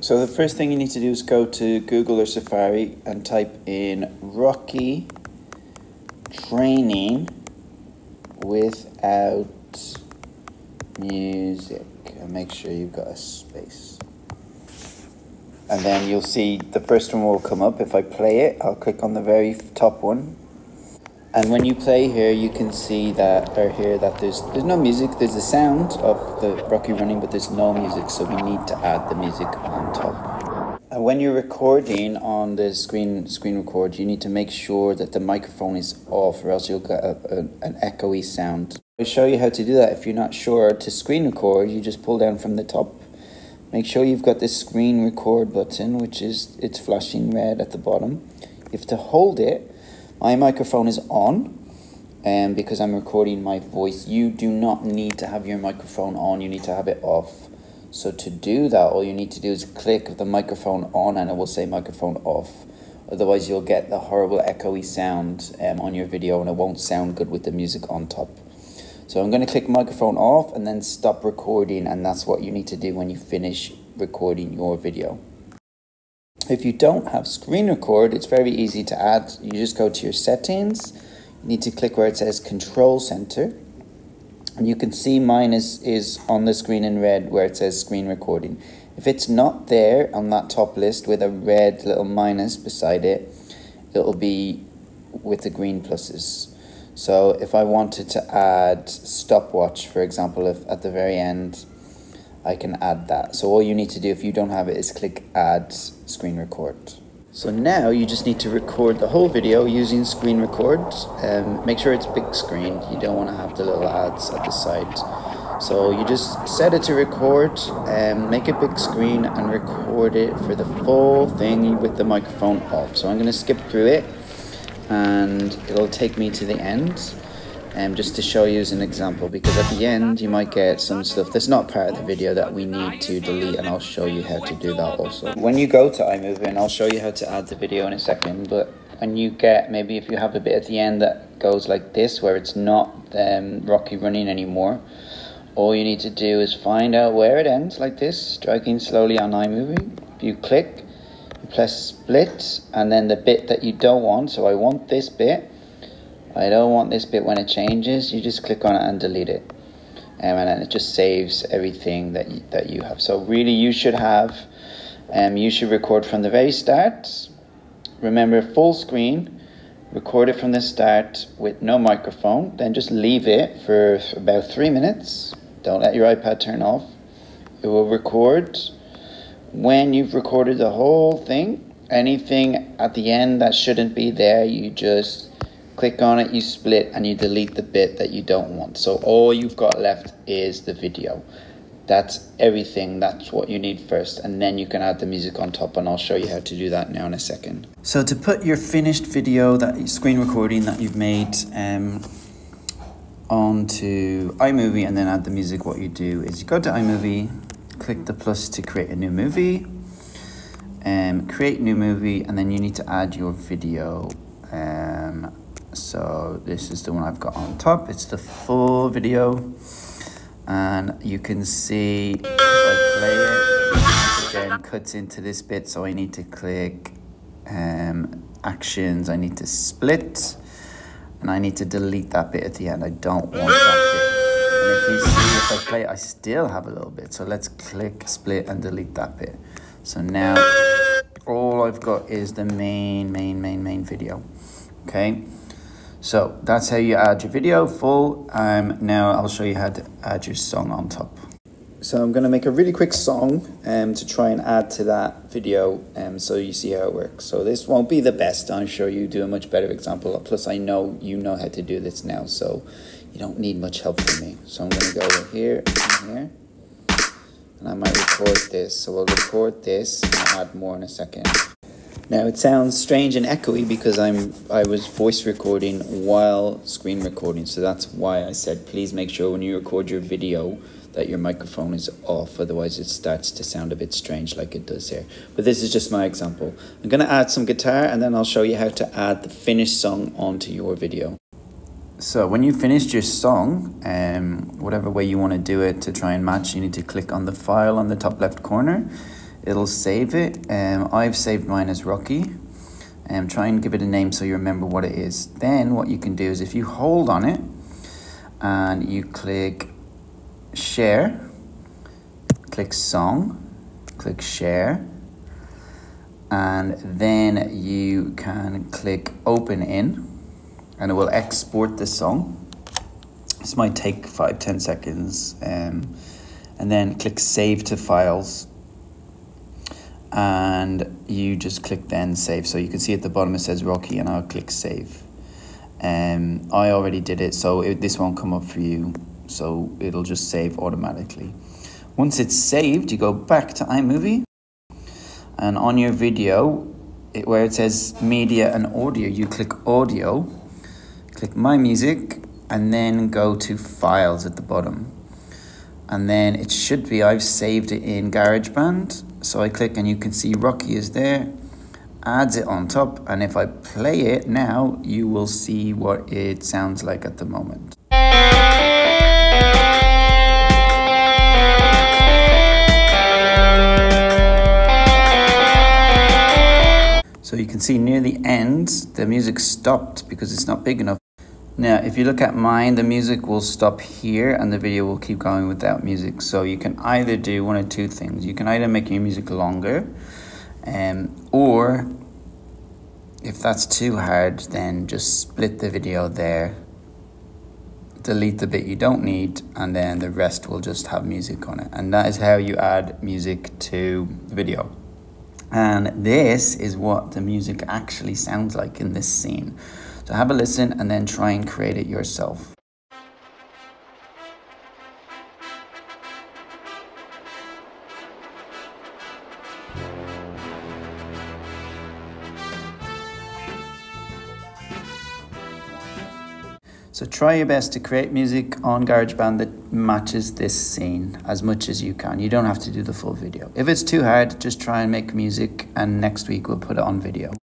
So the first thing you need to do is go to Google or Safari and type in Rocky training without music, and make sure you've got a space. And then you'll see the first one will come up. If I play it, I'll click on the very top one. And when you play here, you can see that, or hear that there's no music. There's the sound of the Rocky running, but there's no music, so we need to add the music on top. And when you're recording on the screen record, you need to make sure that the microphone is off, or else you'll get an echoey sound. I'll show you how to do that. If you're not sure, to screen record, you just pull down from the top. Make sure you've got this screen record button, which is, it's flashing red at the bottom. You have to hold it. My microphone is on, and because I'm recording my voice, you do not need to have your microphone on, you need to have it off. So to do that, all you need to do is click the microphone on and it will say microphone off. Otherwise you'll get the horrible echoey sound on your video, and it won't sound good with the music on top. So I'm going to click microphone off and then stop recording, and that's what you need to do when you finish recording your video. If you don't have screen record, it's very easy to add. You just go to your settings. You need to click where it says Control Center. And you can see mine is on the screen in red where it says screen recording. If it's not there on that top list with a red little minus beside it, it'll be with the green pluses. So if I wanted to add stopwatch, for example, if at the very end, I can add that. So all you need to do if you don't have it is click add screen record. So now you just need to record the whole video using screen record. Make sure it's big screen. You don't want to have the little ads at the side. So you just set it to record, make it big screen and record it for the full thing with the microphone off. So I'm going to skip through it and it'll take me to the end. Just to show you as an example, because at the end you might get some stuff that's not part of the video that we need to delete, and I'll show you how to do that also. When you go to iMovie, and I'll show you how to add the video in a second, but when you get, maybe if you have a bit at the end that goes like this, where it's not Rocky running anymore, all you need to do is find out where it ends like this, striking slowly on iMovie. You click, you press split, and then the bit that you don't want, so I want this bit, I don't want this bit when it changes, you just click on it and delete it. And then it just saves everything that you have. So really you should have, you should record from the very start. Remember, full screen, record it from the start with no microphone, then just leave it for about 3 minutes. Don't let your iPad turn off. It will record. When you've recorded the whole thing, anything at the end that shouldn't be there, you just click on it, you split, and you delete the bit that you don't want. So all you've got left is the video. That's everything. That's what you need first, and then you can add the music on top, and I'll show you how to do that now in a second. So to put your finished video, that screen recording that you've made onto iMovie and then add the music, what you do is you go to iMovie, click the plus to create a new movie, create new movie, and then you need to add your video. So this is the one I've got on top. It's the full video, and you can see if I play it, it then cuts into this bit. So I need to click actions, I need to split, and I need to delete that bit at the end. I don't want that bit. And if you see, if I play it, I still have a little bit. So let's click split and delete that bit. So now all I've got is the main video. Okay, so that's how you add your video full. Now I'll show you how to add your song on top. So I'm going to make a really quick song to try and add to that video, so you see how it works. So this won't be the best. I'm sure you do a much better example. Plus I know you know how to do this now, so you don't need much help from me. So I'm going to go here and here, and I might record this. So we'll record this and add more in a second. Now it sounds strange and echoey because I was voice recording while screen recording, so that's why I said please make sure when you record your video that your microphone is off, otherwise it starts to sound a bit strange like it does here. But this is just my example. I'm going to add some guitar and then I'll show you how to add the finished song onto your video. So when you finished your song, whatever way you want to do it to try and match, you need to click on the file on the top left corner. it'll save it. I've saved mine as Rocky. Try and give it a name so you remember what it is. Then what you can do is if you hold on it and you click share, click song, click share, and then you can click open in, and it will export the song. This might take 5-10 seconds, and then click save to files, and you just click then save. So you can see at the bottom it says Rocky, and I'll click save. I already did it, so this won't come up for you, so it'll just save automatically. Once it's saved, you go back to iMovie, and on your video, where it says media and audio, you click audio, click my music, and then go to files at the bottom. And then it should be, I've saved it in GarageBand. So I click and you can see Rocky is there, adds it on top. And if I play it now, you will see what it sounds like at the moment. So you can see near the end, the music stopped because it's not big enough. Now, if you look at mine, the music will stop here and the video will keep going without music. So you can either do one of two things. You can either make your music longer, or if that's too hard, then just split the video there, delete the bit you don't need, and then the rest will just have music on it. And that is how you add music to the video. And this is what the music actually sounds like in this scene. So have a listen and then try and create it yourself. So try your best to create music on GarageBand that matches this scene as much as you can. You don't have to do the full video. If it's too hard, just try and make music, and next week we'll put it on video.